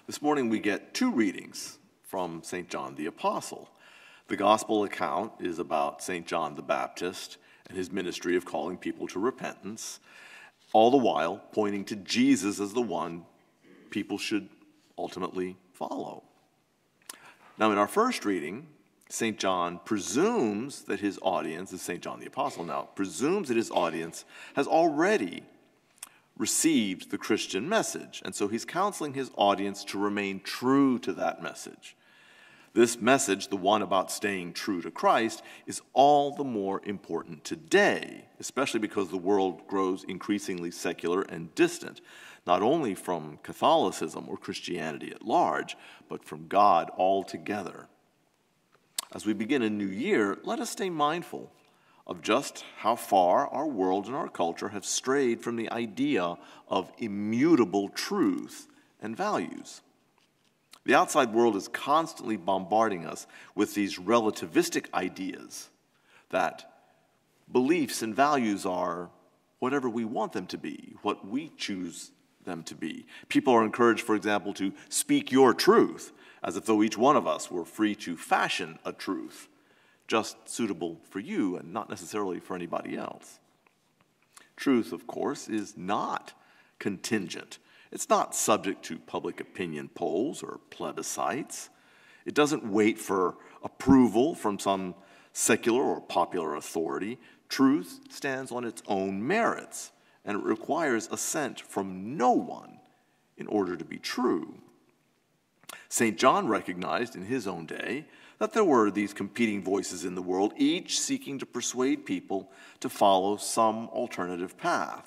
This morning we get two readings from St. John the Apostle. The gospel account is about St. John the Baptist and his ministry of calling people to repentance, all the while pointing to Jesus as the one people should ultimately follow. Now, in our first reading, St. John presumes that his audience, is St. John the Apostle now, presumes that his audience has already received the Christian message, and so he's counseling his audience to remain true to that message. This message, the one about staying true to Christ, is all the more important today, especially because the world grows increasingly secular and distant, not only from Catholicism or Christianity at large, but from God altogether. As we begin a new year, let us stay mindful of just how far our world and our culture have strayed from the idea of immutable truth and values. The outside world is constantly bombarding us with these relativistic ideas that beliefs and values are whatever we want them to be, what we choose them to be. People are encouraged, for example, to speak your truth, as if though each one of us were free to fashion a truth just suitable for you and not necessarily for anybody else. Truth, of course, is not contingent. It's not subject to public opinion polls or plebiscites. It doesn't wait for approval from some secular or popular authority. Truth stands on its own merits, and it requires assent from no one in order to be true. St. John recognized in his own day that there were these competing voices in the world, each seeking to persuade people to follow some alternative path,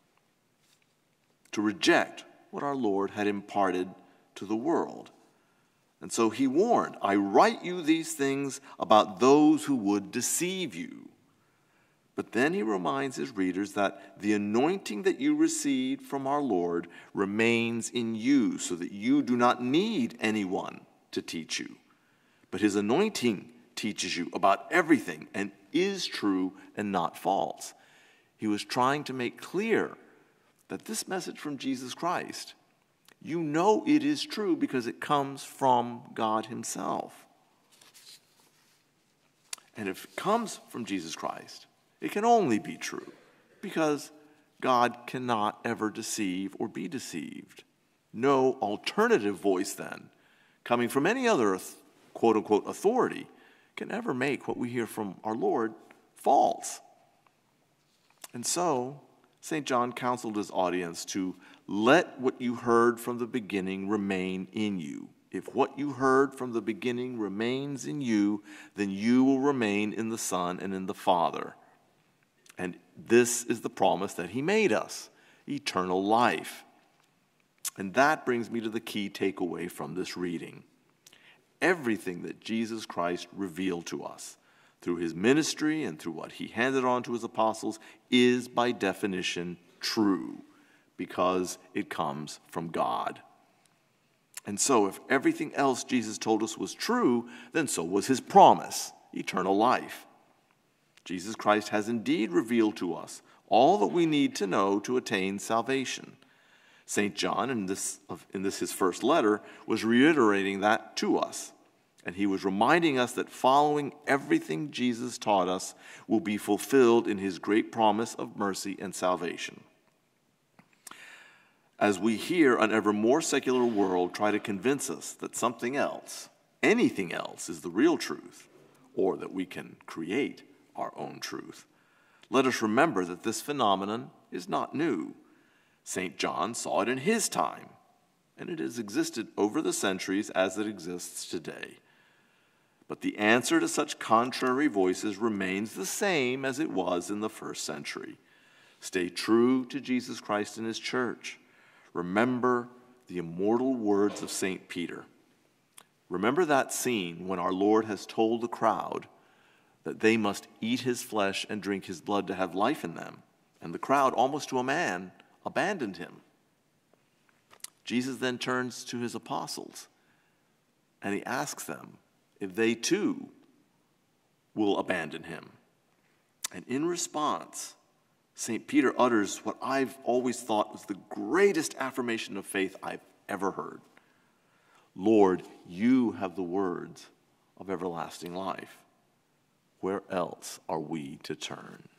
to reject what our Lord had imparted to the world. And so he warned, "I write you these things about those who would deceive you." But then he reminds his readers that the anointing that you received from our Lord remains in you, so that you do not need anyone to teach you. But his anointing teaches you about everything and is true and not false. He was trying to make clear that this message from Jesus Christ, you know it is true because it comes from God himself. And if it comes from Jesus Christ, it can only be true because God cannot ever deceive or be deceived. No alternative voice, then, coming from any other quote-unquote authority, can ever make what we hear from our Lord false. And so, St. John counseled his audience to let what you heard from the beginning remain in you. If what you heard from the beginning remains in you, then you will remain in the Son and in the Father. And this is the promise that he made us, eternal life. And that brings me to the key takeaway from this reading. Everything that Jesus Christ revealed to us through his ministry and through what he handed on to his apostles is by definition true because it comes from God. And so if everything else Jesus told us was true, then so was his promise, eternal life. Jesus Christ has indeed revealed to us all that we need to know to attain salvation. St. John, in this his first letter, was reiterating that to us. And he was reminding us that following everything Jesus taught us will be fulfilled in his great promise of mercy and salvation. As we hear an ever more secular world try to convince us that something else, anything else, is the real truth, or that we can create our own truth, let us remember that this phenomenon is not new. St. John saw it in his time, and it has existed over the centuries as it exists today. But the answer to such contrary voices remains the same as it was in the first century. Stay true to Jesus Christ and his church. Remember the immortal words of St. Peter. Remember that scene when our Lord has told the crowd that they must eat his flesh and drink his blood to have life in them. And the crowd, almost to a man, abandoned him. Jesus then turns to his apostles and he asks them if they too will abandon him. And in response, St. Peter utters what I've always thought was the greatest affirmation of faith I've ever heard. Lord, you have the words of everlasting life. Where else are we to turn?